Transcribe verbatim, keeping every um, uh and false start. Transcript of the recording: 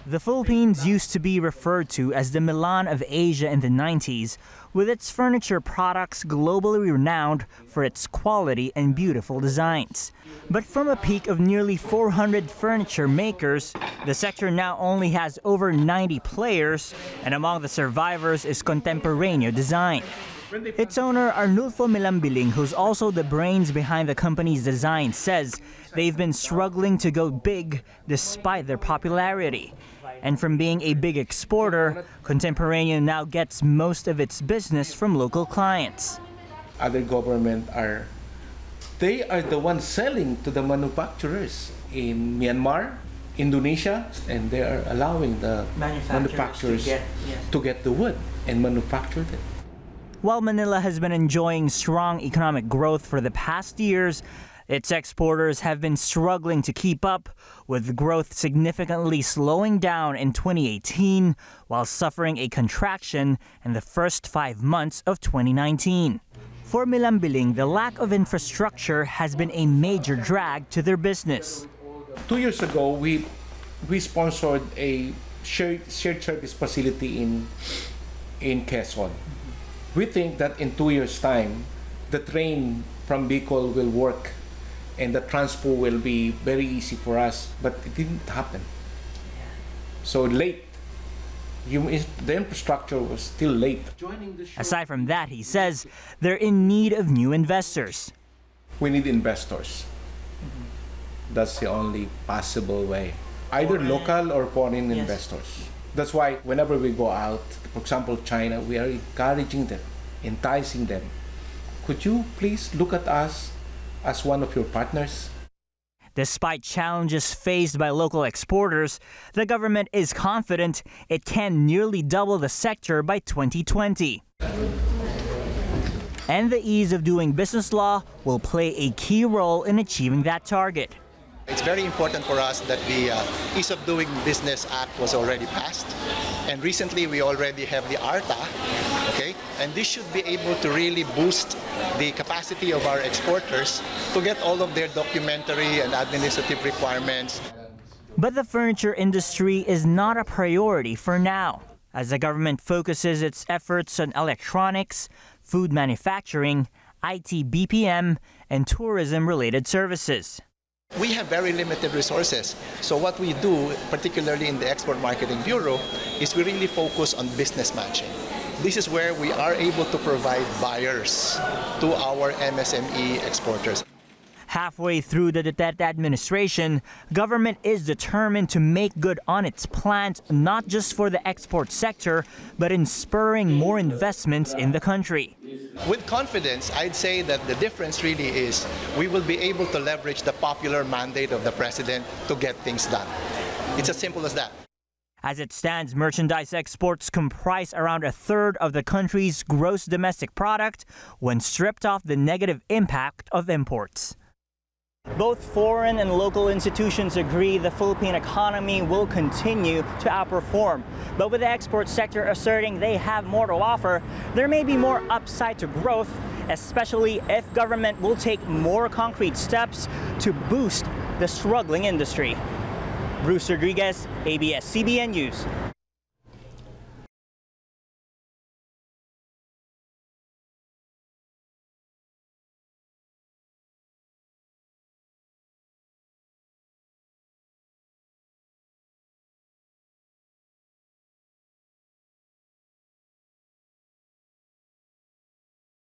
The Philippines used to be referred to as the Milan of Asia in the nineties, with its furniture products globally renowned for its quality and beautiful designs. But from a peak of nearly four hundred furniture makers, the sector now only has over ninety players, and among the survivors is Contemporaneous Design. Its owner, Arnulfo Milambiling, who's also the brains behind the company's design, says they've been struggling to go big despite their popularity. And from being a big exporter, Contemporaneous now gets most of its business from local clients. Other government are, they are the ones selling to the manufacturers in Myanmar, Indonesia, and they are allowing the manufacturers, manufacturers to, get, yeah. to get the wood and manufacture it. While Manila has been enjoying strong economic growth for the past years, its exporters have been struggling to keep up, with growth significantly slowing down in twenty eighteen while suffering a contraction in the first five months of twenty nineteen. For Milambiling, the lack of infrastructure has been a major drag to their business. Two years ago, we, we sponsored a shared, shared service facility in, in Quezon. We think that in two years' time, the train from Bicol will work and the transport will be very easy for us, but it didn't happen. So late, you, the infrastructure was still late. Aside from that, he says they're in need of new investors. We need investors. Mm-hmm. That's the only possible way. Either foreign. local or foreign yes. investors. That's why whenever we go out, for example, China, we are encouraging them, enticing them. Could you please look at us as one of your partners? Despite challenges faced by local exporters, the government is confident it can nearly double the sector by twenty twenty. And the ease of doing business law will play a key role in achieving that target. It's very important for us that the uh, Ease of Doing Business Act was already passed, and recently we already have the ARTA, okay? And this should be able to really boost the capacity of our exporters to get all of their documentary and administrative requirements. But the furniture industry is not a priority for now, as the government focuses its efforts on electronics, food manufacturing, I T B P M, and tourism-related services. We have very limited resources, so what we do, particularly in the Export Marketing Bureau, is we really focus on business matching. This is where we are able to provide buyers to our M S M E exporters. Halfway through the Duterte administration, government is determined to make good on its plans, not just for the export sector, but in spurring more investments in the country. With confidence, I'd say that the difference really is we will be able to leverage the popular mandate of the president to get things done. It's as simple as that. As it stands, merchandise exports comprise around a third of the country's gross domestic product when stripped off the negative impact of imports. Both foreign and local institutions agree the Philippine economy will continue to outperform. But with the export sector asserting they have more to offer, there may be more upside to growth, especially if government will take more concrete steps to boost the struggling industry. Bruce Rodriguez, A B S C B N News.